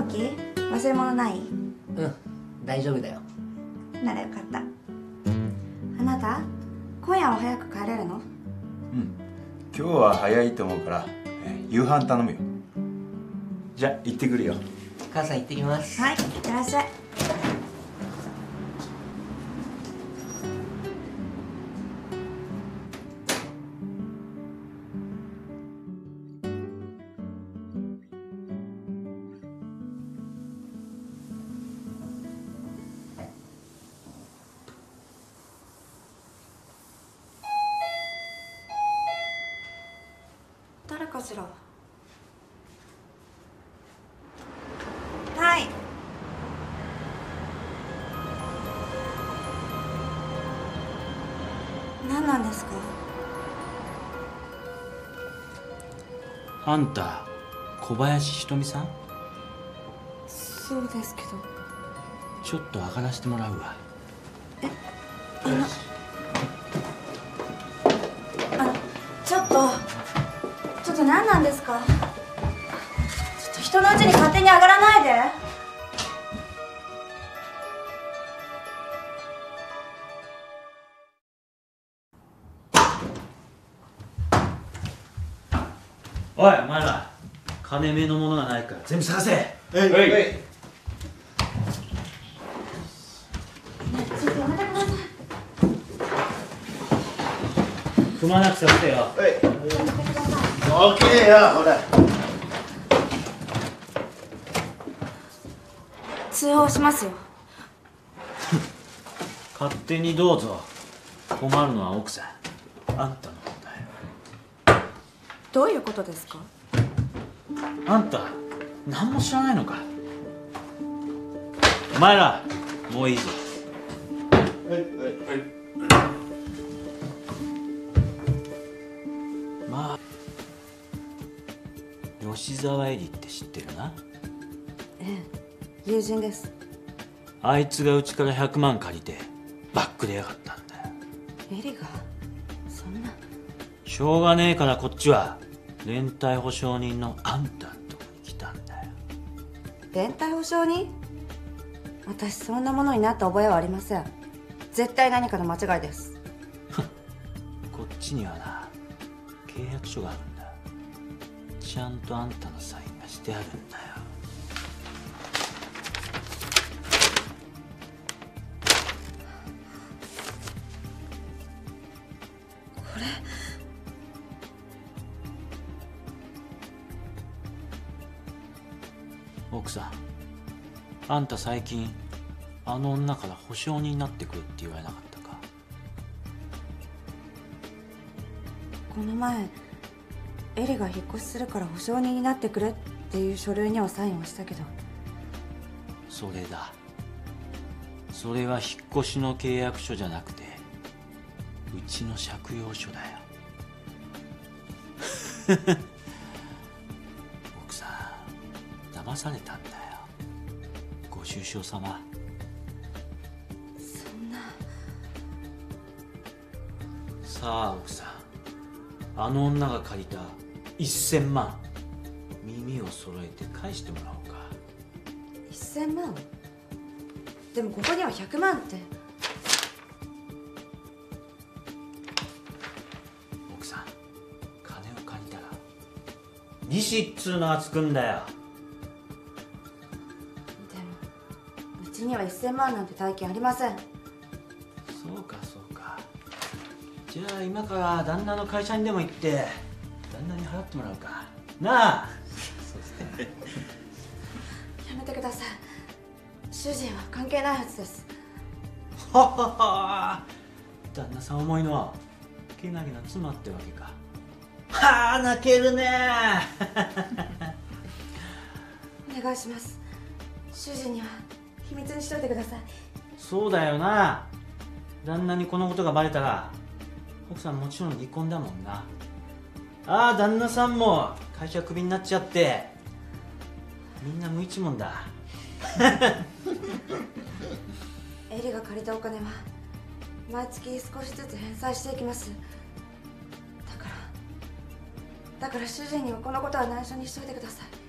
気？忘れ物ない？ うん、大丈夫だよ。 ならよかった。あなた今夜は早く帰れるの？ うん、今日は早いと思うから夕飯頼むよ。じゃあ行ってくるよ。 母さん行ってきます。 はい、いってらっしゃい。誰かしら？はい。何なんですか？ あんた小林ひとみさん？ そうですけど。 ちょっと上がらせてもらうわ。 ちょっと何なんですか？ちょっと人のうちに勝手に上がらないで。 おいお前ら、金目のものがないから全部探せ。 はい。 ちょっとやめてください。 くまなく探せよ。 やめてください。 オッケーよ、ほら。 通報しますよ。 勝手にどうぞ。困るのは奥さん、あんたの方だよ。 どういうことですか？ あんた何も知らないのか。お前らもういいぞ。まあ吉沢絵里って知ってるな。 ええ、友人です。 あいつがうちから100万借りてバックでやがったんだよ。 エリがそんな。 しょうがねえからこっちは連帯保証人のあんたんとこに来たんだよ。 連帯保証人？私そんなものになった覚えはありません。絶対何かの間違いです。 こっちにはな、契約書があるんだ。ちゃんとあんたのサインがしてあるんだよ。 これ。 奥さん、あんた最近あの女から保証人になってくれって言われなかったか？ この前エリが引っ越しするから保証人になってくれっていう書類にはサインをしたけど。 それだ。それは引っ越しの契約書じゃなくてうちの借用書だよ。奥さん騙されたんだよ。ご愁傷様。 そんな。 さあ奥さん、あの女が借りた1000万耳を揃えて返してもらおうか。 1000万？でもここには100万って。 奥さん、金を借りたら利子っつうのがつくんだよ。 でもうちには1000万なんて大金ありません。 そうかそうか。じゃあ今から旦那の会社にでも行って旦那に払ってもらうかなあ。そうですね。 やめてください。主人は関係ないはずです。 ははは。旦那さん思いのけなげな妻ってわけか。はあ、泣けるね。 お願いします。主人には秘密にしといてください。 そうだよな。旦那にこのことがバレたら奥さんもちろん離婚だもんな。ああ、旦那さんも会社クビになっちゃってみんな無一文だ。 エリが借りたお金は毎月少しずつ返済していきます。だから主人にはこのことは内緒にしといてください。